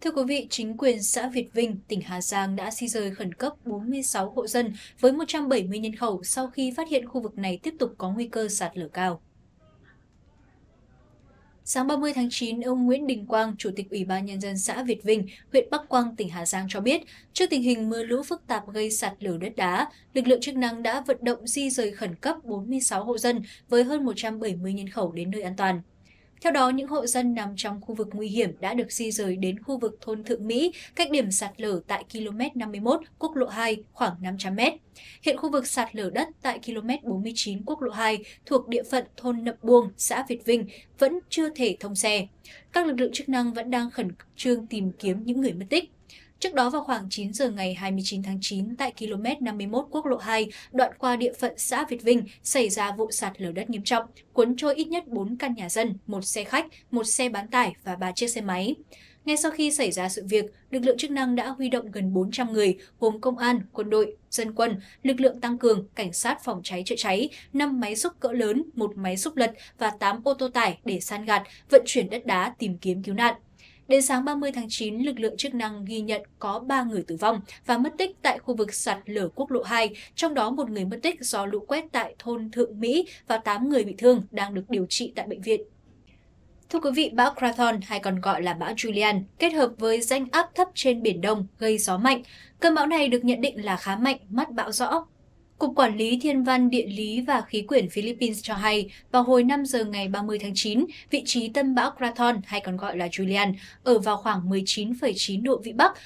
Thưa quý vị, chính quyền xã Việt Vinh, tỉnh Hà Giang đã di rời khẩn cấp 46 hộ dân với 170 nhân khẩu sau khi phát hiện khu vực này tiếp tục có nguy cơ sạt lở cao. Sáng 30 tháng 9, ông Nguyễn Đình Quang, Chủ tịch Ủy ban Nhân dân xã Việt Vinh, huyện Bắc Quang, tỉnh Hà Giang cho biết, trước tình hình mưa lũ phức tạp gây sạt lở đất đá, lực lượng chức năng đã vận động di rời khẩn cấp 46 hộ dân với hơn 170 nhân khẩu đến nơi an toàn. Theo đó, những hộ dân nằm trong khu vực nguy hiểm đã được di rời đến khu vực thôn Thượng Mỹ, cách điểm sạt lở tại km 51 quốc lộ 2 khoảng 500 m. Hiện khu vực sạt lở đất tại km 49 quốc lộ 2 thuộc địa phận thôn Nậm Buông, xã Việt Vinh vẫn chưa thể thông xe. Các lực lượng chức năng vẫn đang khẩn trương tìm kiếm những người mất tích. Trước đó vào khoảng 9 giờ ngày 29 tháng 9 tại km 51 quốc lộ 2, đoạn qua địa phận xã Việt Vinh xảy ra vụ sạt lở đất nghiêm trọng, cuốn trôi ít nhất 4 căn nhà dân, một xe khách, một xe bán tải và 3 chiếc xe máy. Ngay sau khi xảy ra sự việc, lực lượng chức năng đã huy động gần 400 người, gồm công an, quân đội, dân quân, lực lượng tăng cường, cảnh sát phòng cháy chữa cháy, 5 máy xúc cỡ lớn, 1 máy xúc lật và 8 ô tô tải để san gạt, vận chuyển đất đá tìm kiếm cứu nạn. Đến sáng 30 tháng 9, lực lượng chức năng ghi nhận có 3 người tử vong và mất tích tại khu vực sạt lở quốc lộ 2, trong đó một người mất tích do lũ quét tại thôn Thượng Mỹ và 8 người bị thương đang được điều trị tại bệnh viện. Thưa quý vị, bão Krathon hay còn gọi là bão Julian kết hợp với rãnh áp thấp trên Biển Đông gây gió mạnh. Cơn bão này được nhận định là khá mạnh, mắt bão rõ. Cục Quản lý Thiên văn Địa lý và Khí quyển Philippines cho hay, vào hồi 5 giờ ngày 30 tháng 9, vị trí tâm bão Krathon hay còn gọi là Julian ở vào khoảng 19,9 độ Vĩ Bắc,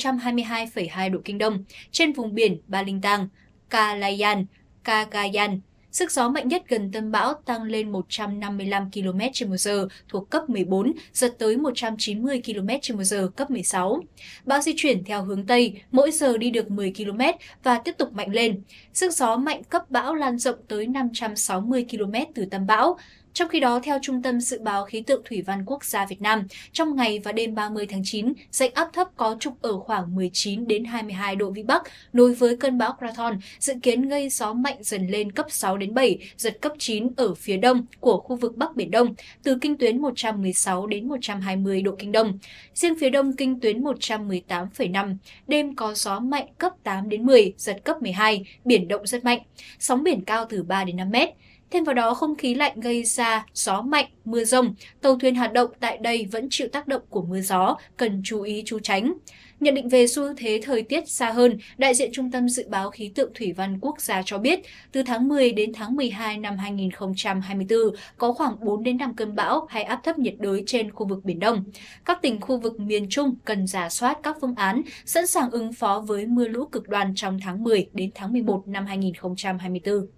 122,2 độ Kinh Đông, trên vùng biển Balintang, Calayan, Cagayan. Sức gió mạnh nhất gần tâm bão tăng lên 155 km/h thuộc cấp 14, giật tới 190 km/h cấp 16. Bão di chuyển theo hướng Tây, mỗi giờ đi được 10 km và tiếp tục mạnh lên. Sức gió mạnh cấp bão lan rộng tới 560 km từ tâm bão. Trong khi đó, theo Trung tâm Dự báo Khí tượng Thủy văn Quốc gia Việt Nam, trong ngày và đêm 30 tháng 9, rãnh áp thấp có trục ở khoảng 19 đến 22 độ Vĩ Bắc đối với cơn bão Krathon, dự kiến gây gió mạnh dần lên cấp 6 đến 7, giật cấp 9 ở phía đông của khu vực Bắc Biển Đông, từ kinh tuyến 116 đến 120 độ Kinh Đông. Riêng phía đông kinh tuyến 118,5, đêm có gió mạnh cấp 8 đến 10, giật cấp 12, biển động rất mạnh, sóng biển cao từ 3 đến 5 mét. Thêm vào đó, không khí lạnh gây ra gió mạnh, mưa rông, tàu thuyền hoạt động tại đây vẫn chịu tác động của mưa gió, cần chú ý trú tránh. Nhận định về xu thế thời tiết xa hơn, đại diện Trung tâm Dự báo Khí tượng Thủy văn Quốc gia cho biết, từ tháng 10 đến tháng 12 năm 2024 có khoảng 4 đến 5 cơn bão hay áp thấp nhiệt đới trên khu vực Biển Đông. Các tỉnh khu vực miền Trung cần rà soát các phương án, sẵn sàng ứng phó với mưa lũ cực đoan trong tháng 10 đến tháng 11 năm 2024.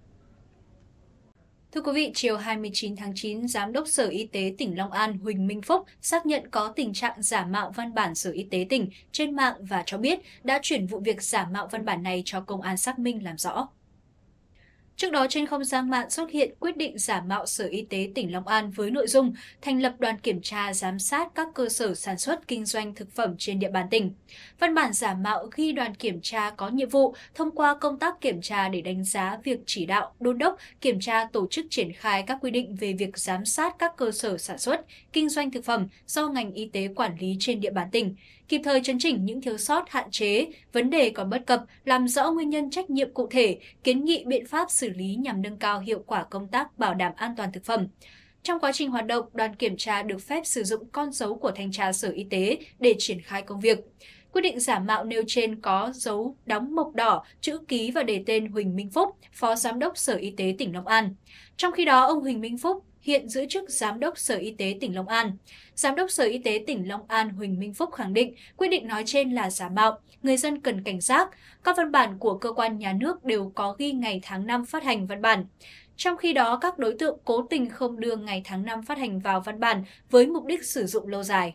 Thưa quý vị, chiều 29 tháng 9, Giám đốc Sở Y tế tỉnh Long An Huỳnh Minh Phúc xác nhận có tình trạng giả mạo văn bản Sở Y tế tỉnh trên mạng và cho biết đã chuyển vụ việc giả mạo văn bản này cho công an xác minh làm rõ. Trước đó, trên không gian mạng xuất hiện quyết định giả mạo Sở Y tế tỉnh Long An với nội dung thành lập đoàn kiểm tra giám sát các cơ sở sản xuất kinh doanh thực phẩm trên địa bàn tỉnh. Văn bản giả mạo ghi đoàn kiểm tra có nhiệm vụ thông qua công tác kiểm tra để đánh giá việc chỉ đạo, đôn đốc, kiểm tra tổ chức triển khai các quy định về việc giám sát các cơ sở sản xuất, kinh doanh thực phẩm do ngành y tế quản lý trên địa bàn tỉnh, kịp thời chấn chỉnh những thiếu sót, hạn chế, vấn đề còn bất cập, làm rõ nguyên nhân trách nhiệm cụ thể, kiến nghị biện pháp xử lý nhằm nâng cao hiệu quả công tác bảo đảm an toàn thực phẩm. Trong quá trình hoạt động, đoàn kiểm tra được phép sử dụng con dấu của thanh tra Sở Y tế để triển khai công việc. Quyết định giả mạo nêu trên có dấu đóng mộc đỏ, chữ ký và đề tên Huỳnh Minh Phúc, Phó Giám đốc Sở Y tế tỉnh Long An. Trong khi đó, ông Huỳnh Minh Phúc hiện giữ chức Giám đốc Sở Y tế tỉnh Long An. Giám đốc Sở Y tế tỉnh Long An Huỳnh Minh Phúc khẳng định quyết định nói trên là giả mạo, người dân cần cảnh giác. Các văn bản của cơ quan nhà nước đều có ghi ngày tháng năm phát hành văn bản. Trong khi đó, các đối tượng cố tình không đưa ngày tháng năm phát hành vào văn bản với mục đích sử dụng lâu dài.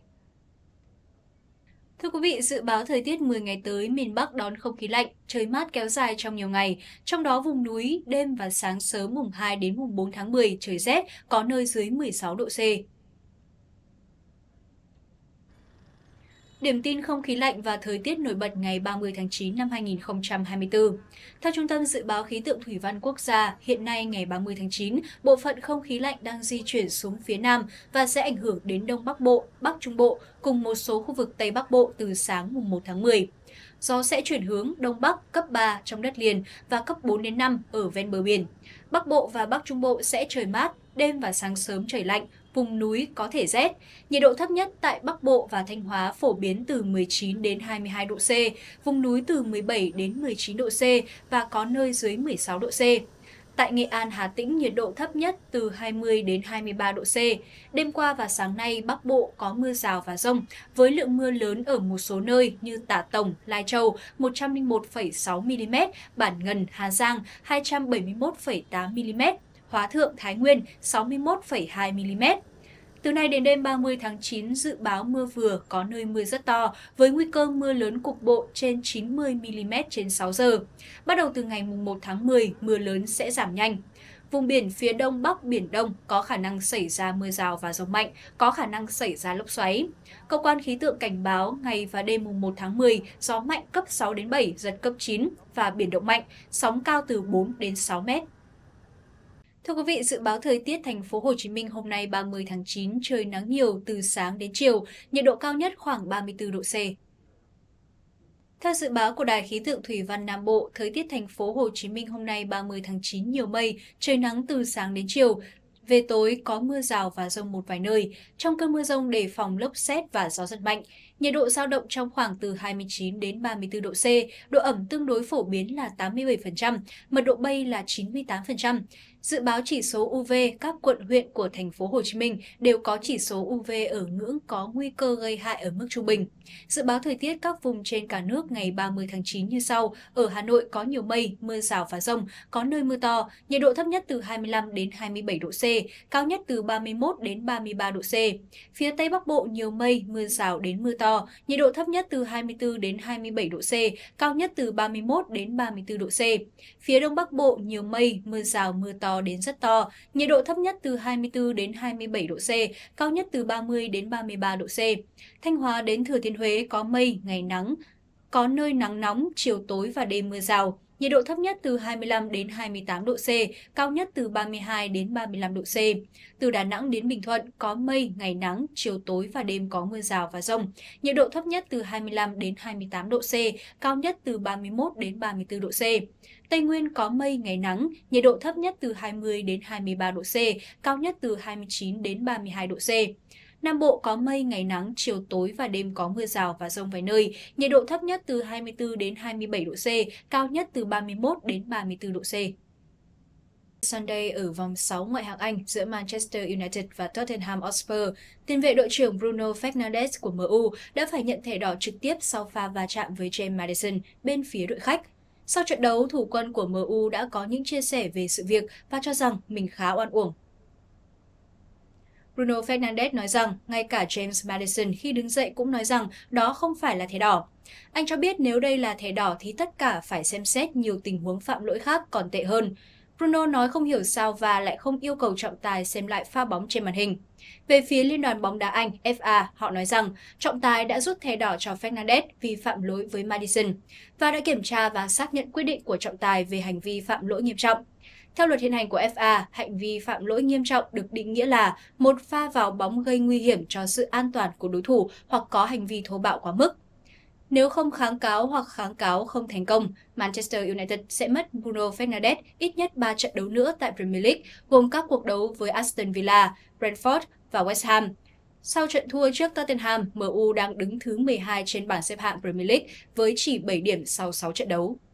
Thưa quý vị, dự báo thời tiết 10 ngày tới, miền Bắc đón không khí lạnh, trời mát kéo dài trong nhiều ngày. Trong đó vùng núi, đêm và sáng sớm mùng 2 đến mùng 4 tháng 10 trời rét, có nơi dưới 16 độ C. Điểm tin không khí lạnh và thời tiết nổi bật ngày 30 tháng 9 năm 2024. Theo Trung tâm Dự báo Khí tượng Thủy văn Quốc gia, hiện nay ngày 30 tháng 9, bộ phận không khí lạnh đang di chuyển xuống phía Nam và sẽ ảnh hưởng đến Đông Bắc Bộ, Bắc Trung Bộ cùng một số khu vực Tây Bắc Bộ từ sáng mùng 1 tháng 10. Gió sẽ chuyển hướng Đông Bắc cấp 3 trong đất liền và cấp 4 đến 5 ở ven bờ biển. Bắc Bộ và Bắc Trung Bộ sẽ trời mát, đêm và sáng sớm trời lạnh, vùng núi có thể rét. Nhiệt độ thấp nhất tại Bắc Bộ và Thanh Hóa phổ biến từ 19 đến 22 độ C, vùng núi từ 17 đến 19 độ C và có nơi dưới 16 độ C. Tại Nghệ An, Hà Tĩnh, nhiệt độ thấp nhất từ 20 đến 23 độ C. Đêm qua và sáng nay, Bắc Bộ có mưa rào và dông, với lượng mưa lớn ở một số nơi như Tả Tổng, Lai Châu 101,6 mm, Bản Ngần, Hà Giang 271,8 mm, Hóa Thượng, Thái Nguyên 61,2 mm. Từ nay đến đêm 30 tháng 9, dự báo mưa vừa, có nơi mưa rất to, với nguy cơ mưa lớn cục bộ trên 90 mm trên 6 giờ. Bắt đầu từ ngày 1 tháng 10, mưa lớn sẽ giảm nhanh. Vùng biển phía Đông Bắc Biển Đông có khả năng xảy ra mưa rào và dông mạnh, có khả năng xảy ra lốc xoáy. Cơ quan khí tượng cảnh báo ngày và đêm 1 tháng 10, gió mạnh cấp 6 đến 7, giật cấp 9 và biển động mạnh, sóng cao từ 4 đến 6 mét. Thưa quý vị, dự báo thời tiết thành phố Hồ Chí Minh hôm nay 30 tháng 9 trời nắng nhiều từ sáng đến chiều, nhiệt độ cao nhất khoảng 34 độ C. Theo dự báo của Đài Khí tượng Thủy văn Nam Bộ, thời tiết thành phố Hồ Chí Minh hôm nay 30 tháng 9 nhiều mây, trời nắng từ sáng đến chiều. Về tối có mưa rào và dông một vài nơi. Trong cơn mưa dông đề phòng lốc sét và gió giật mạnh. Nhiệt độ dao động trong khoảng từ 29 đến 34 độ C, độ ẩm tương đối phổ biến là 87%, mật độ bay là 98%. Dự báo chỉ số UV các quận huyện của thành phố Hồ Chí Minh đều có chỉ số UV ở ngưỡng có nguy cơ gây hại ở mức trung bình. Dự báo thời tiết các vùng trên cả nước ngày 30 tháng 9 như sau: ở Hà Nội có nhiều mây, mưa rào và dông, có nơi mưa to, nhiệt độ thấp nhất từ 25 đến 27 độ C, cao nhất từ 31 đến 33 độ C. Phía Tây Bắc Bộ nhiều mây, mưa rào đến mưa to, nhiệt độ thấp nhất từ 24 đến 27 độ C, cao nhất từ 31 đến 34 độ C. Phía Đông Bắc Bộ nhiều mây, mưa rào, mưa to đến rất to, nhiệt độ thấp nhất từ 24 đến 27 độ C, cao nhất từ 30 đến 33 độ C. Thanh Hóa đến Thừa Thiên Huế có mây, ngày nắng, có nơi nắng nóng, chiều tối và đêm mưa rào. Nhiệt độ thấp nhất từ 25 đến 28 độ C, cao nhất từ 32 đến 35 độ C. Từ Đà Nẵng đến Bình Thuận có mây, ngày nắng, chiều tối và đêm có mưa rào và dông. Nhiệt độ thấp nhất từ 25 đến 28 độ C, cao nhất từ 31 đến 34 độ C. Tây Nguyên có mây, ngày nắng, nhiệt độ thấp nhất từ 20 đến 23 độ C, cao nhất từ 29 đến 32 độ C. Nam Bộ có mây, ngày nắng, chiều tối và đêm có mưa rào và dông vài nơi, nhiệt độ thấp nhất từ 24 đến 27 độ C, cao nhất từ 31 đến 34 độ C. Sunday ở vòng 6 ngoại hạng Anh giữa Manchester United và Tottenham Hotspur, tiền vệ đội trưởng Bruno Fernandes của MU đã phải nhận thẻ đỏ trực tiếp sau pha va chạm với James Maddison bên phía đội khách. Sau trận đấu, thủ quân của MU đã có những chia sẻ về sự việc và cho rằng mình khá oan uổng. Bruno Fernandes nói rằng ngay cả James Maddison khi đứng dậy cũng nói rằng đó không phải là thẻ đỏ. Anh cho biết nếu đây là thẻ đỏ thì tất cả phải xem xét nhiều tình huống phạm lỗi khác còn tệ hơn. Bruno nói không hiểu sao và lại không yêu cầu trọng tài xem lại pha bóng trên màn hình. Về phía Liên đoàn bóng đá Anh FA, họ nói rằng trọng tài đã rút thẻ đỏ cho Fernandes vì phạm lỗi với Maddison và đã kiểm tra và xác nhận quyết định của trọng tài về hành vi phạm lỗi nghiêm trọng. Theo luật hiện hành của FA, hành vi phạm lỗi nghiêm trọng được định nghĩa là một pha vào bóng gây nguy hiểm cho sự an toàn của đối thủ hoặc có hành vi thô bạo quá mức. Nếu không kháng cáo hoặc kháng cáo không thành công, Manchester United sẽ mất Bruno Fernandes ít nhất 3 trận đấu nữa tại Premier League, gồm các cuộc đấu với Aston Villa, Brentford và West Ham. Sau trận thua trước Tottenham, MU đang đứng thứ 12 trên bảng xếp hạng Premier League với chỉ 7 điểm sau 6 trận đấu.